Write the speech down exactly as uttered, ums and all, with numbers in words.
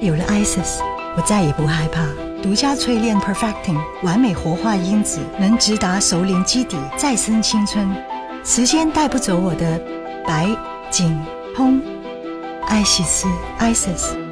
有了 Isis， 我再也不害怕。独家淬炼 Perfecting 完美活化因子，能直达熟龄基底，再生青春。时间带不走我的白、紧、嘭。爱惜丝 Isis。